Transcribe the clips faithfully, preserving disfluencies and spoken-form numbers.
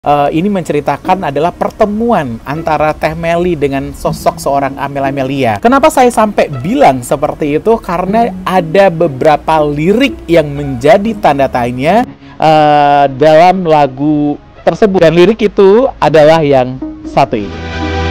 Uh, ini menceritakan adalah pertemuan antara Teh Meli dengan sosok seorang Amel Amelia. Kenapa saya sampai bilang seperti itu? Karena ada beberapa lirik yang menjadi tanda tanya uh, dalam lagu tersebut. Dan lirik itu adalah yang satu ini.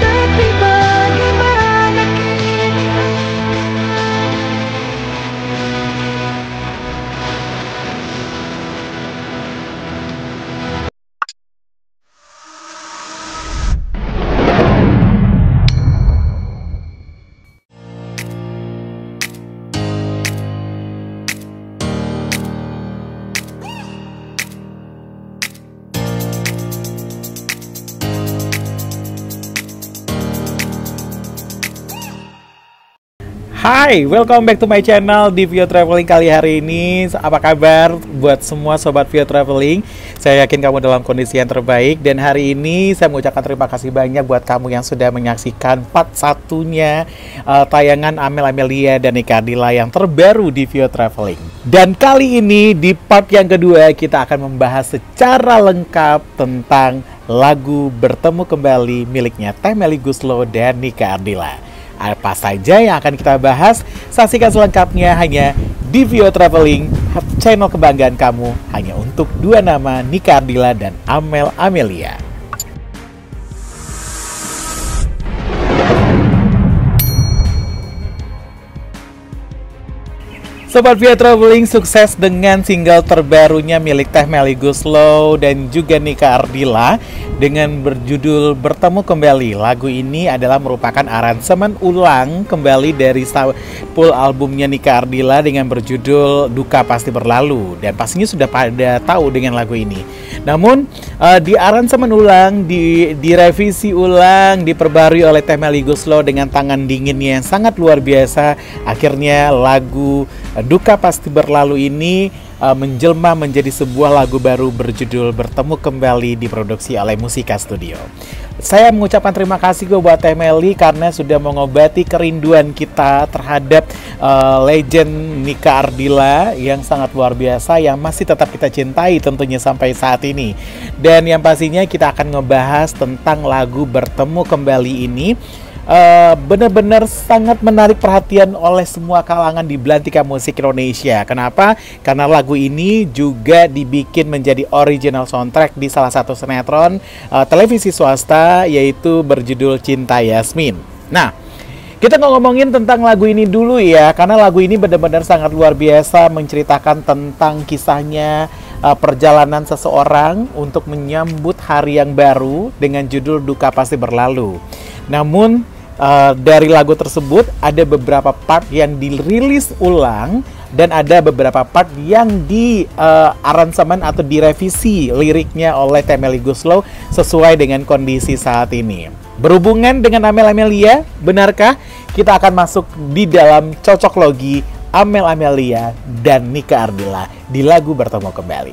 Hai, welcome back to my channel di Vio Traveling kali hari ini. Apa kabar buat semua sobat Vio Traveling? Saya yakin kamu dalam kondisi yang terbaik. Dan hari ini saya mengucapkan terima kasih banyak buat kamu yang sudah menyaksikan part satunya uh, tayangan Amel Amelia dan Nika Ardila yang terbaru di Vio Traveling. Dan kali ini di part yang kedua kita akan membahas secara lengkap tentang lagu Bertemu Kembali miliknya Teh Meli Guslow dan Nika Ardila. Apa saja yang akan kita bahas? Saksikan selengkapnya hanya di Vio Traveling, channel kebanggaan kamu, hanya untuk dua nama, Nika Ardila dan Amel Amelia. Sobat Vio Traveling, sukses dengan single terbarunya milik Teh Meli Guslow dan juga Nika Ardila dengan berjudul Bertemu Kembali. Lagu ini adalah merupakan aransemen ulang kembali dari full albumnya Nika Ardila dengan berjudul Duka Pasti Berlalu. Dan pastinya sudah pada tahu dengan lagu ini. Namun uh, di aransemen ulang, di direvisi ulang, diperbarui oleh Teh Meli Guslow dengan tangan dinginnya yang sangat luar biasa. Akhirnya lagu Duka Pasti Berlalu ini uh, menjelma menjadi sebuah lagu baru berjudul Bertemu Kembali, diproduksi oleh Musika Studio. Saya mengucapkan terima kasih gue buat Teh Meli karena sudah mengobati kerinduan kita terhadap uh, legend Nika Ardila yang sangat luar biasa, yang masih tetap kita cintai tentunya sampai saat ini. Dan yang pastinya kita akan ngebahas tentang lagu Bertemu Kembali ini. Uh, benar-benar sangat menarik perhatian oleh semua kalangan di belantika musik Indonesia. Kenapa? Karena lagu ini juga dibikin menjadi original soundtrack di salah satu sinetron uh, televisi swasta, yaitu berjudul Cinta Yasmin. Nah, kita ngomongin tentang lagu ini dulu ya, karena lagu ini benar-benar sangat luar biasa menceritakan tentang kisahnya uh, perjalanan seseorang untuk menyambut hari yang baru dengan judul Duka Pasti Berlalu. Namun Uh, dari lagu tersebut ada beberapa part yang dirilis ulang dan ada beberapa part yang di uh, aransemen atau direvisi liriknya oleh Teh Meli Guslow sesuai dengan kondisi saat ini. Berhubungan dengan Amel Amelia, benarkah? Kita akan masuk di dalam cocok logi Amel Amelia dan Nika Ardila di lagu Bertemu Kembali.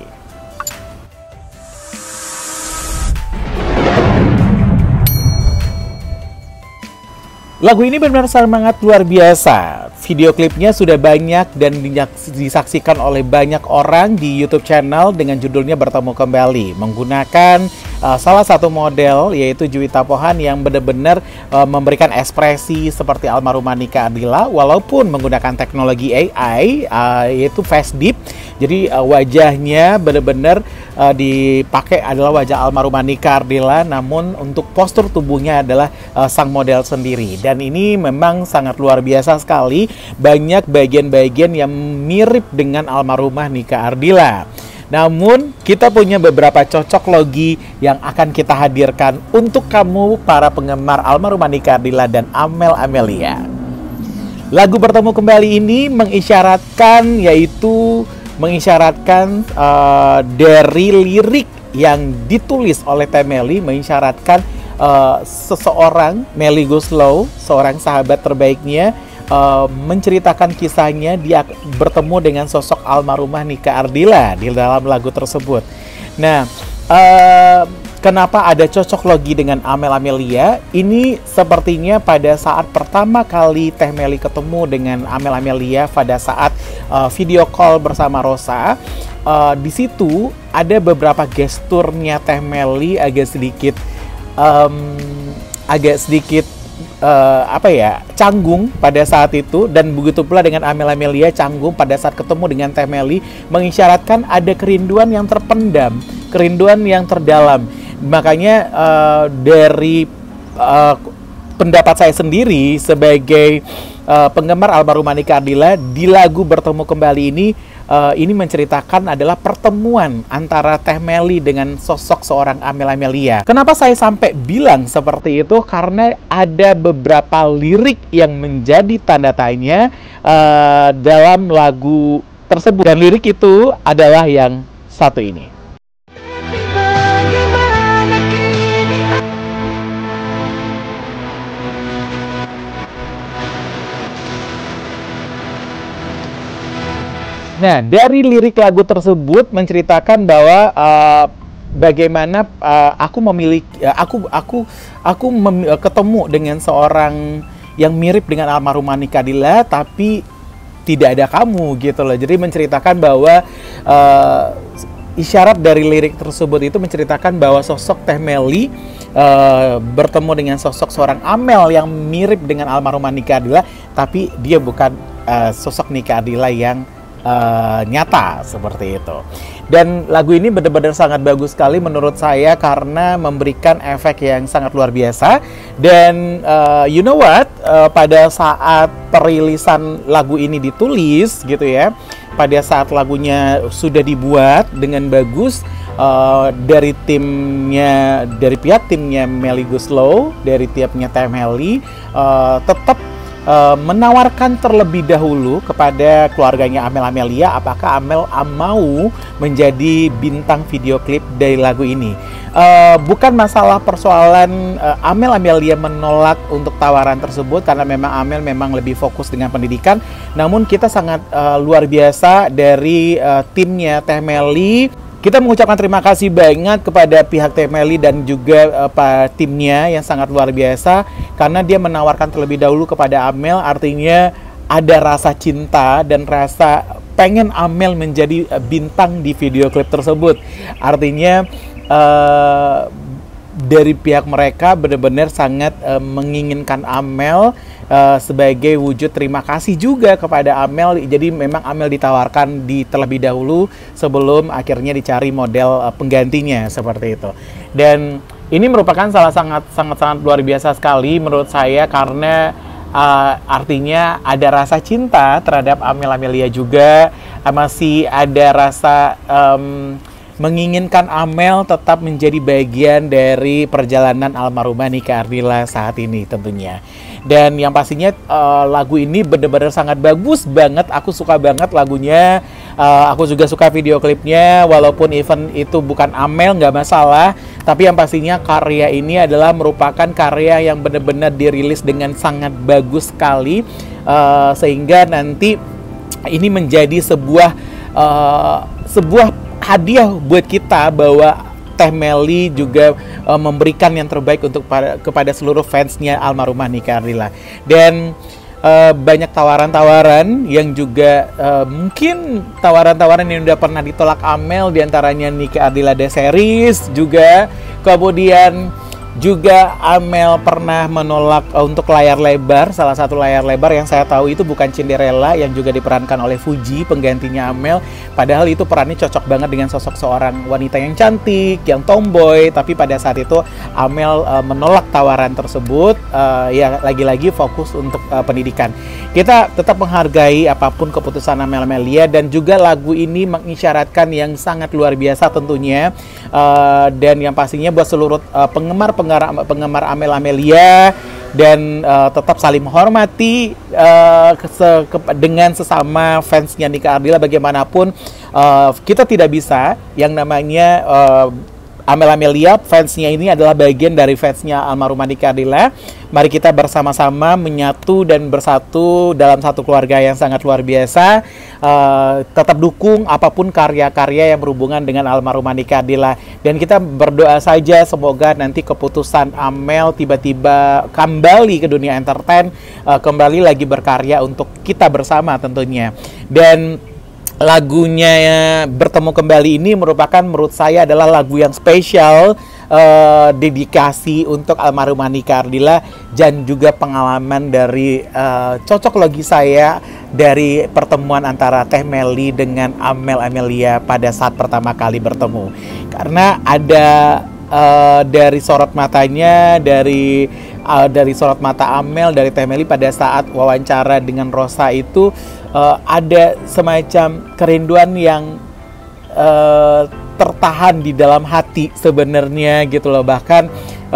Lagu ini benar-benar sangat luar biasa. Video klipnya sudah banyak dan disaksikan oleh banyak orang di YouTube channel dengan judulnya Bertemu Kembali, menggunakan uh, salah satu model yaitu Juwita Pohan yang benar-benar uh, memberikan ekspresi seperti almarhumah Nika Ardila walaupun menggunakan teknologi A I uh, yaitu face deep. Jadi uh, wajahnya benar-benar uh, dipakai adalah wajah almarhumah Nika Ardila, namun untuk postur tubuhnya adalah uh, sang model sendiri. Dan ini memang sangat luar biasa sekali, banyak bagian-bagian yang mirip dengan almarhumah Nika Ardila. Namun kita punya beberapa cocok logi yang akan kita hadirkan untuk kamu para penggemar almarhumah Nika Ardila dan Amel Amelia. Lagu Bertemu Kembali ini mengisyaratkan yaitu mengisyaratkan uh, dari lirik yang ditulis oleh Teh Meli mengisyaratkan uh, seseorang Meli Guslow, seorang sahabat terbaiknya, uh, menceritakan kisahnya dia bertemu dengan sosok almarhumah Nika Ardila di dalam lagu tersebut. Nah, uh, kenapa ada cocok logi dengan Amel Amelia? Ini sepertinya pada saat pertama kali Teh Meli ketemu dengan Amel Amelia pada saat uh, video call bersama Rosa. Uh, di situ ada beberapa gesturnya Teh Meli agak sedikit um, agak sedikit Uh, apa ya, canggung pada saat itu, dan begitu pula dengan Amel Amelia canggung pada saat ketemu dengan Teh Meli, mengisyaratkan ada kerinduan yang terpendam, kerinduan yang terdalam. Makanya uh, dari uh, pendapat saya sendiri sebagai uh, penggemar almarhumah Nike Ardilla, di lagu Bertemu Kembali ini Uh, ini menceritakan adalah pertemuan antara Teh Meli dengan sosok seorang Amel Amelia. Kenapa saya sampai bilang seperti itu? Karena ada beberapa lirik yang menjadi tanda tanya uh, dalam lagu tersebut. Dan lirik itu adalah yang satu ini. Nah, dari lirik lagu tersebut menceritakan bahwa uh, bagaimana uh, aku memiliki, uh, aku aku aku mem uh, ketemu dengan seorang yang mirip dengan almarhumah Nike Ardilla, tapi tidak ada kamu gitu loh. Jadi menceritakan bahwa uh, isyarat dari lirik tersebut itu menceritakan bahwa sosok Teh Meli uh, bertemu dengan sosok seorang Amel yang mirip dengan almarhumah Nike Ardilla, tapi dia bukan uh, sosok Nike Ardilla yang Uh, nyata seperti itu. Dan lagu ini benar-benar sangat bagus sekali menurut saya karena memberikan efek yang sangat luar biasa. Dan uh, you know what, uh, pada saat perilisan lagu ini ditulis gitu ya, pada saat lagunya sudah dibuat dengan bagus uh, dari timnya, dari pihak timnya Melly Goeslaw, dari tiapnya Teh Meli, uh, tetap Uh, menawarkan terlebih dahulu kepada keluarganya Amel Amelia apakah Amel mau menjadi bintang video klip dari lagu ini. Uh, bukan masalah persoalan uh, Amel Amelia menolak untuk tawaran tersebut karena memang Amel memang lebih fokus dengan pendidikan. Namun kita sangat uh, luar biasa dari uh, timnya Teh Meli. Kita mengucapkan terima kasih banget kepada pihak Teh Meli dan juga uh, timnya yang sangat luar biasa karena dia menawarkan terlebih dahulu kepada Amel, artinya ada rasa cinta dan rasa pengen Amel menjadi uh, bintang di video klip tersebut. Artinya uh, dari pihak mereka benar-benar sangat uh, menginginkan Amel uh, sebagai wujud terima kasih juga kepada Amel. Jadi memang Amel ditawarkan di terlebih dahulu sebelum akhirnya dicari model uh, penggantinya seperti itu. Dan ini merupakan salah sangat sangat sangat luar biasa sekali menurut saya karena uh, artinya ada rasa cinta terhadap Amel Amelia juga, uh, masih ada rasa um, menginginkan Amel tetap menjadi bagian dari perjalanan almarhumah Nike Ardilla saat ini tentunya. Dan yang pastinya uh, lagu ini benar-benar sangat bagus banget, aku suka banget lagunya, uh, aku juga suka video klipnya, walaupun event itu bukan Amel nggak masalah, tapi yang pastinya karya ini adalah merupakan karya yang benar-benar dirilis dengan sangat bagus sekali, uh, sehingga nanti ini menjadi sebuah uh, sebuah hadiah buat kita bahwa Teh Meli juga uh, memberikan yang terbaik untuk para, kepada seluruh fansnya almarhumah Nike Ardilla. Dan uh, banyak tawaran-tawaran yang juga uh, mungkin tawaran-tawaran yang udah pernah ditolak Amel, diantaranya Nike Ardilla The Series juga. Kemudian juga Amel pernah menolak uh, untuk layar lebar, salah satu layar lebar yang saya tahu itu bukan Cinderella yang juga diperankan oleh Fuji, penggantinya Amel. Padahal itu perannya cocok banget dengan sosok seorang wanita yang cantik, yang tomboy. Tapi pada saat itu Amel uh, menolak tawaran tersebut, uh, ya lagi-lagi fokus untuk uh, pendidikan. Kita tetap menghargai apapun keputusan Amel Amelia, dan juga lagu ini mengisyaratkan yang sangat luar biasa tentunya. Uh, dan yang pastinya buat seluruh uh, penggemar penggemar Amel Amelia, dan uh, tetap saling menghormati uh, se ke dengan sesama fansnya Nike Ardilla. Bagaimanapun uh, kita tidak bisa yang namanya uh, Amel Amelia, fansnya ini adalah bagian dari fansnya almarhumah Nike Ardila. Mari kita bersama-sama menyatu dan bersatu dalam satu keluarga yang sangat luar biasa. Uh, tetap dukung apapun karya-karya yang berhubungan dengan almarhumah Nike Ardila. Dan kita berdoa saja semoga nanti keputusan Amel tiba-tiba kembali ke dunia entertain, uh, kembali lagi berkarya untuk kita bersama tentunya. Dan lagunya Bertemu Kembali ini merupakan menurut saya adalah lagu yang spesial, uh, dedikasi untuk almarhumah Nike Ardila dan juga pengalaman dari uh, cocok logi saya dari pertemuan antara Teh Meli dengan Amel Amelia pada saat pertama kali bertemu. Karena ada uh, dari sorot matanya, dari uh, dari sorot mata Amel, dari Teh Meli pada saat wawancara dengan Rosa itu Uh, ada semacam kerinduan yang uh, tertahan di dalam hati sebenarnya gitu loh. Bahkan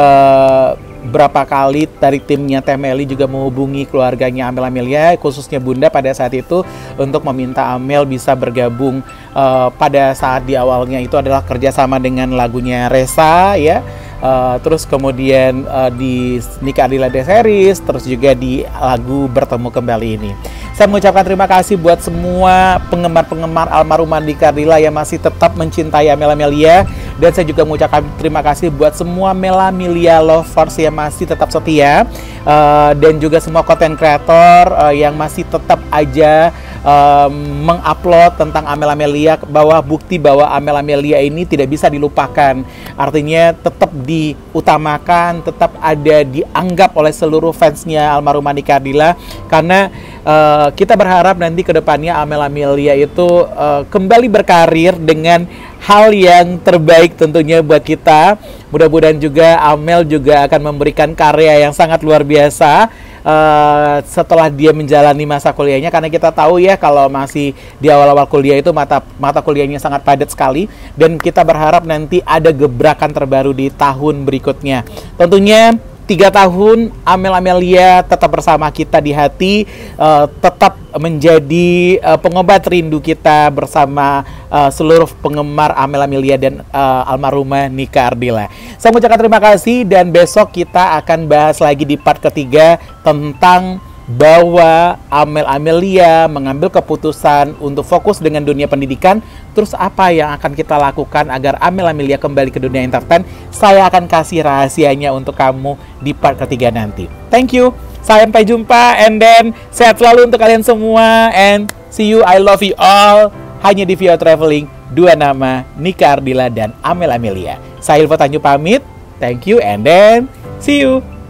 uh, berapa kali dari timnya Teh Meli juga menghubungi keluarganya Amel Amelia, khususnya Bunda pada saat itu untuk meminta Amel bisa bergabung uh, pada saat di awalnya itu adalah kerjasama dengan lagunya Resa ya. Uh, terus kemudian uh, di Nike Ardila The Series, terus juga di lagu Bertemu Kembali ini. Saya mengucapkan terima kasih buat semua penggemar-penggemar almarhumah Nike Ardila yang masih tetap mencintai Amel Amelia. Dan saya juga mengucapkan terima kasih buat semua Mela Amelia lovers yang masih tetap setia. Uh, dan juga semua content creator uh, yang masih tetap aja uh, mengupload tentang Amel Amelia, bahwa bukti bahwa Amel Amelia ini tidak bisa dilupakan. Artinya tetap diutamakan, tetap ada dianggap oleh seluruh fansnya almarhumah Nike Ardila. Karena uh, kita berharap nanti ke depannya Amel Amelia itu uh, kembali berkarir dengan hal yang terbaik tentunya buat kita. Mudah-mudahan juga Amel juga akan memberikan karya yang sangat luar biasa uh, setelah dia menjalani masa kuliahnya. Karena kita tahu ya kalau masih di awal-awal kuliah itu mata mata kuliahnya sangat padat sekali. Dan kita berharap nanti ada gebrakan terbaru di tahun berikutnya. Tentunya tiga tahun Amel Amelia tetap bersama kita di hati, uh, tetap menjadi uh, pengobat rindu kita bersama uh, seluruh penggemar Amel Amelia dan uh, almarhumah Nike Ardila. Saya mengucapkan terima kasih dan besok kita akan bahas lagi di part ketiga tentang bahwa Amel Amelia mengambil keputusan untuk fokus dengan dunia pendidikan. Terus apa yang akan kita lakukan agar Amel Amelia kembali ke dunia entertain? Saya akan kasih rahasianya untuk kamu di part ketiga nanti. Thank you. Sampai jumpa and then sehat selalu untuk kalian semua and see you. I love you all. Hanya di Vio Traveling, dua nama, Nike Ardila dan Amel Amelia. Saya Ilvo Tanju pamit. Thank you and then see you.